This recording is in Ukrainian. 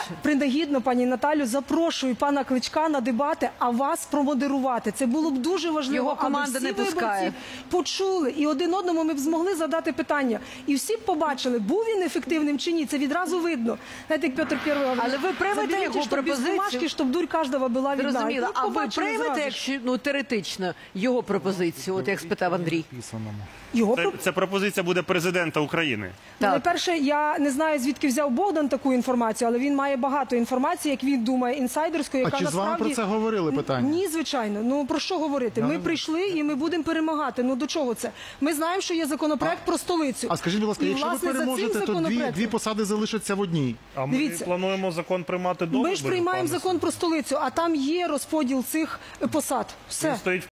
принагідно, пані Наталю, запрошую пана Кличка на дебати, а вас промодерувати. Це було б дуже важливо, Його команда аби не всі пускає. виборці почули і один одному ми б змогли задати питання. І всі б побачили, був він ефективним чи ні. Це відразу видно. Знаєте, як Петр І говорив, Але ви приймете його щоб без пропозицію? бумажки, щоб дурь кожного була видна. Зрозуміло. І А ви побачили приймете, зразу ж. якщо, ну, теоретично, його пропозицію, от як спитав Андрій? Його Це пропозиція буде президента України. Так. Найперше, я не знаю, звідки взяв Богдан таку інформацію, але він має багато інформації, як він думає, інсайдерської, яка А чи з вами насправді... про це говорили питання? Ні, звичайно. Ну, про що говорити? Ми прийшли і ми будемо перемагати. Ну, до чого це? Ми знаємо, що є законопроект про столицю. А скажіть, будь ласка, І, якщо ви власне, за цим переможете, то законопроектом дві посади залишаться в одній. А ми Дивіться. плануємо закон приймати до Ми ж виборів, приймаємо пане закон про столицю, а там є розподіл цих посад. Все. Він стоїть